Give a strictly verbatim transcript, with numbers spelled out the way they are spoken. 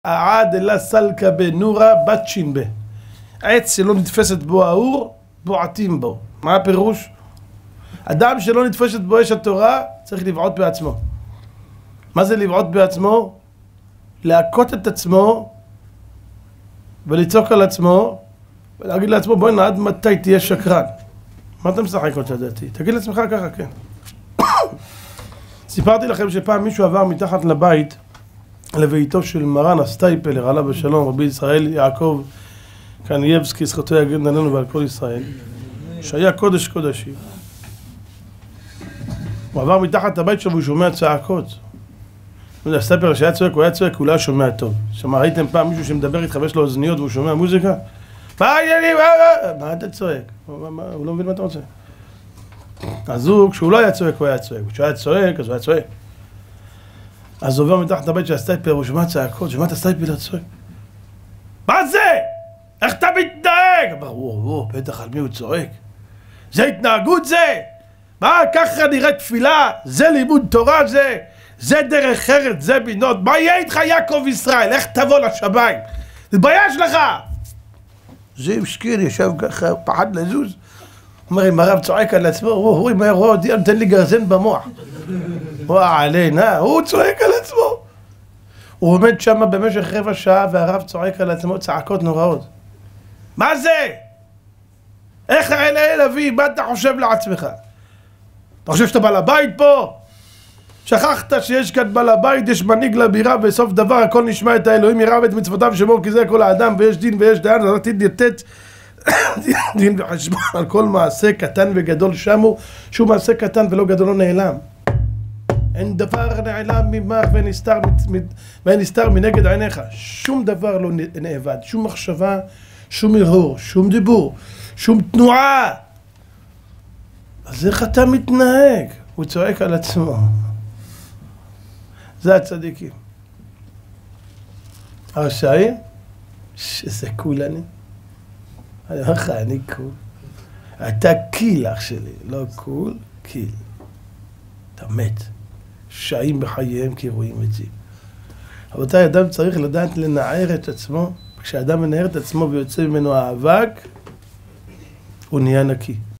העד אלה סלקה בנורה בת שינבה. עץ שלא נתפסת בו האור, בועטים בו. מה הפירוש? אדם שלא נתפסת בו אש התורה, צריך לבעוט בעצמו. מה זה לבעוט בעצמו? להכות את עצמו ולצעוק על עצמו ולהגיד לעצמו, בואי נעד מתי תהיה שקרן. מה אתה משחק אותה דעתי? תגיד לעצמך ככה, כן. סיפרתי לכם שפעם מישהו עבר מתחת לבית לביתו של מרן הסטייפלר, עליו בשלום, רבי ישראל יעקב קנייבסקי, זכותו יגן עלינו ועל כל ישראל, שהיה קודש קודשים. הוא עבר מתחת לבית שלו והוא שומע צעקות. הסטייפלר שהיה צועק, הוא היה צועק, הוא לא היה שומע טוב. שמה, ראיתם פעם מישהו שמדבר איתך ויש לו אוזניות והוא שומע מוזיקה? מה העניינים? מה אתה צועק? הוא לא מבין מה אתה רוצה. אז הוא, כשהוא לא היה צועק, הוא היה צועק. כשהוא היה צועק, אז הוא היה צועק. אז הוא עובר מתחת לבית של הסטייפלר, הוא שומע צעקות, שומע את הסטייפלר צועק. מה זה? איך אתה מתנהג? אמר, וואו, וואו, בטח על מי הוא צועק. זה התנהגות זה? מה, ככה נראה תפילה? זה לימוד תורה זה? זה דרך ארץ, זה בינות. מה יהיה איתך יעקב ישראל? איך תבוא לשמיים? תתבייש לך! זה משכיר, ישב ככה, פחד לזוז. אומר, אם הרב צועק על עצמו, הוא אם היה רואה אותי, נותן לי גרזן במוח. וואה, עלינה, הוא צועק על עצמו. הוא עומד שם במשך רבע שעה, והרב צועק על עצמו צעקות נוראות. מה זה? איך האלה אבי, מה אתה חושב לעצמך? אתה חושב שאתה בעל הבית פה? שכחת שיש כאן בעל הבית, יש מנהיג לבירה, בסוף דבר הכל נשמע את האלוהים, יראה ואת מצוותיו שמור, כי זה כל האדם, ויש דין ויש דיין, אז עתיד יתת דין וחשבון על כל מעשה קטן וגדול שמו, שהוא מעשה קטן ולא גדול לא נעלם. אין דבר נעלם ממך ונסתר, ונסתר מנגד עיניך. שום דבר לא נאבד, שום מחשבה, שום הרהור, שום דיבור, שום תנועה. אז איך אתה מתנהג? הוא צועק על עצמו. זה הצדיקים. הרשעים? שזה קול אני. אני אומר לך, אני קול. אתה קיל אח שלי, לא קול, קיל. אתה מת. שעים בחייהם כי רואים את זה. רבותיי, אדם צריך לדעת לנער את עצמו. כשאדם מנער את עצמו ויוצא ממנו האבק, הוא נהיה נקי.